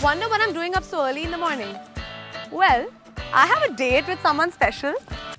Wonder what I'm doing up so early in the morning. Well, I have a date with someone special.